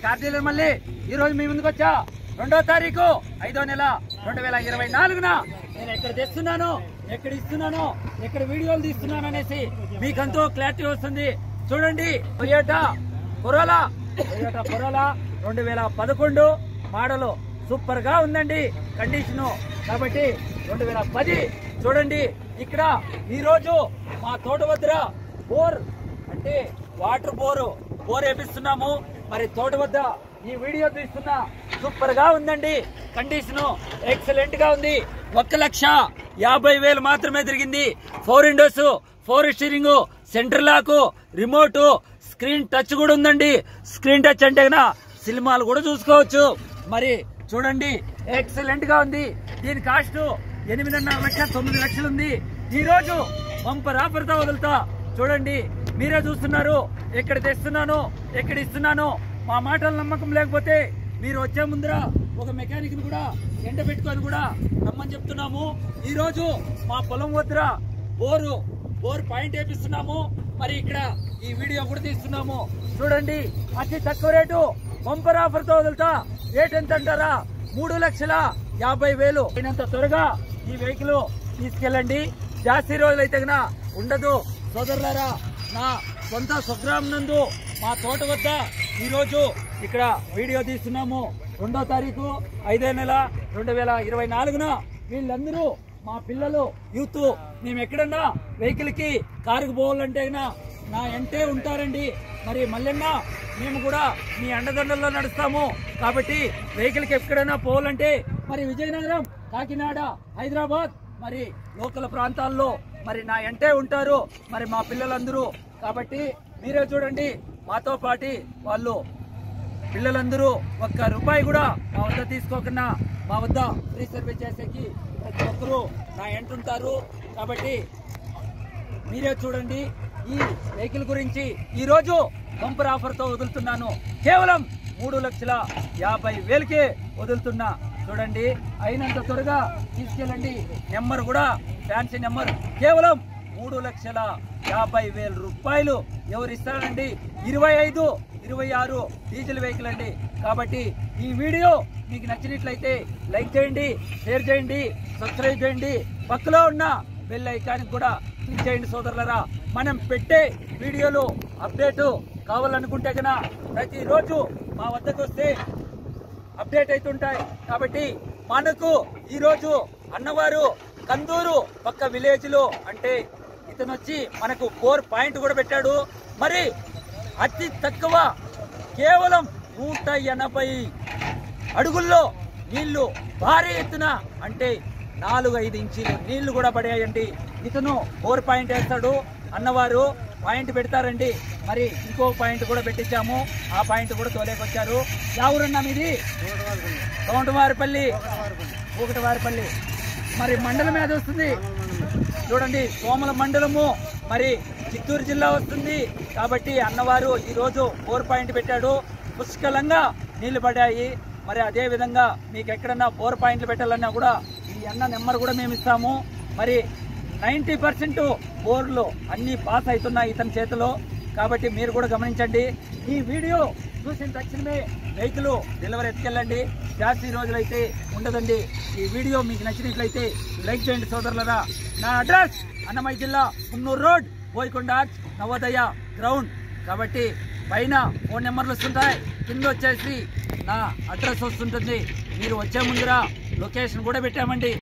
Car dealer మళ్ళీ ఈ రోజు మీ ముందుకు వచ్చా 2వ తారీఖు 5వ నెల 2024న నేను ఎక్కడ తెస్తున్నాను, ఎక్కడ ఇస్తున్నాను, ఎక్కడ వీడియోలు తీస్తున్నాను అనేసి మీకంతో క్లారిటీ వస్తుంది. చూడండి, టొయోటా కొరోలా 2011 మోడల్ సూపర్ గా ఉందండి కండిషను. కాబట్టి 2010 చూడండి. ఇక్కడ ఈ రోజు మా తోట వద్ద బోర్ అంటే వాటర్ బోర్ వేపిస్తున్నాము. మరి తోట వద్ద ఈ వీడియో తీస్తున్నా సూపర్ గా ఉందండి కండిషను, ఎక్సలెంట్ గా ఉంది. 1,50,000 మాత్రమే తిరిగింది. 4 windows, 4 steering, centre lock, remote, screen touch కూడా ఉందండి. స్క్రీన్ టచ్ అంటే సినిమాలు కూడా చూసుకోవచ్చు. మరి చూడండి, ఎక్సలెంట్ గా ఉంది. దీని కాస్ట్ 8.5 లక్షలు 9 లక్షలు ఉంది. ఈ రోజు బంపర్ ఆఫర్ తో వదులుతా. చూడండి, మీరే చూస్తున్నారు ఎక్కడ తెస్తున్నాను, ఎక్కడ ఇస్తున్నాను. మా మాటలు నమ్మకం లేకపోతే మీరు వచ్చే ముందర ఒక మెకానిక్ ని కూడా ఎండ పెట్టుకొని కూడా రమ్మని చెప్తున్నాము. ఈ రోజు మా పొలం వద్ద బోర్ పాయింట్ వేపిస్తున్నాము. మరి ఇక్కడ ఈ వీడియో కూడా తీస్తున్నాము. చూడండి, అతి తక్కువ రేటు బంపర్ ఆఫర్ తో వదులుతా. రేట్ ఎంత అంటారా? 3,50,000. అయినంత త్వరగా ఈ వెహికల్ తీసుకెళ్ళండి. జాస్తి రోజులు అయితే ఉండదు సోదరులారా. నా సొంత స్వగ్రామం నందు మా తోట వద్ద ఈ రోజు ఇక్కడ వీడియో తీస్తున్నాము. 2వ తారీఖు 5వ నెల 2024న వీళ్ళందరూ మా పిల్లలు యూత్. మేము ఎక్కడన్నా వెహికల్ కి కారుకు పోవాలంటే నా ఎంటే ఉంటారండి. మరి మల్లెన్న మేము కూడా మీ అండదండల్లో నడుస్తాము. కాబట్టి వెహికల్ కి ఎక్కడైనా పోవాలంటే మరి విజయనగరం, కాకినాడ, హైదరాబాద్ మరి లోకల్ ప్రాంతాల్లో మరి నా ఎంటే ఉంటారు మరి మా పిల్లలందరూ. కాబట్టి మీరే చూడండి, మాతో పాటి వాళ్ళు పిల్లలందరూ ₹1 కూడా మా వద్ద తీసుకోకుండా మా వద్ద ఫ్రీ సర్వీస్ చేసేకి ప్రతి ఒక్కరూ నా ఎంటుంటారు. కాబట్టి మీరే చూడండి. ఈ వెహికల్ గురించి ఈ రోజు బంపర్ ఆఫర్ తో వదులుతున్నాను. కేవలం 3,50,000కే వదులుతున్నా. చూడండి, అయినంత త్వరగా తీసుకెళ్ళండి. నెంబర్ కూడా ఫ్యాన్సీ నెంబర్. కేవలం 3,50,000 ఎవరు ఇస్తారండి? 25, 26 డీజిల్ వెహికల్ అండి. కాబట్టి ఈ వీడియో మీకు నచ్చినట్లయితే లైక్ చేయండి, షేర్ చేయండి, సబ్స్క్రైబ్ చేయండి. పక్కలో ఉన్న బెల్ ఐకాన్ కూడా క్లిక్ చేయండి సోదరులరా. మనం పెట్టే వీడియోలు అప్డేట్ కావాలనుకుంటే ప్రతిరోజు మా వద్దకు వస్తే అప్డేట్ అవుతుంటాయి. కాబట్టి మనకు ఈరోజు అన్నవారు కందూరు పక్క విలేజ్ లో అంటే ఇతను వచ్చి మనకు 4 పాయింట్ కూడా పెట్టాడు. మరి అతి తక్కువ కేవలం 180 అడుగుల్లో నీళ్లు భారీ ఎత్తున అంటే 4-5 ఇంచీలు నీళ్లు కూడా పడేయండి. ఇతను 4 పాయింట్ వేస్తాడు. అన్నవారు పాయింట్ పెడతారండి. మరి ఇంకో పాయింట్ కూడా పెట్టించాము. ఆ పాయింట్ కూడా తోలేకొచ్చారు. ఎవరన్నా మీది? తోంటవారిపల్లి, ఒకటవారిపల్లి. మరి మండలం ఏది వస్తుంది చూడండి, సోమల మండలము మరి చిత్తూరు జిల్లా వస్తుంది. కాబట్టి అన్నవారు ఈ రోజు 4 పాయింట్ పెట్టాడు. పుష్కలంగా నీళ్లు పడ్డాయి. మరి అదే విధంగా మీకు ఎక్కడన్నా 4 పాయింట్లు పెట్టాలన్నా కూడా ఈ అన్న నెంబర్ కూడా మేము ఇస్తాము. మరి 90% బోర్లు అన్ని పాస్ అవుతున్నాయి ఇతని చేతిలో. కాబట్టి మీరు కూడా గమనించండి. ఈ వీడియో చూసిన తక్షణమే వెహికల్ డెలివరీ ఎత్తుకెళ్ళండి. జాస్తి రోజులైతే ఉండదండి. ఈ వీడియో మీకు నచ్చినట్లయితే లైక్ చేయండి సోదరులరా. నా అడ్రస్ అన్నమయ్య జిల్లా Kunnur road, Boyakonda arch, Navodaya ground. కాబట్టి పైన ఫోన్ నెంబర్లు వస్తుంటాయి, కింద వచ్చేసి నా అడ్రస్ వస్తుంటుంది. మీరు వచ్చే ముందర లొకేషన్ కూడా పెట్టామండి.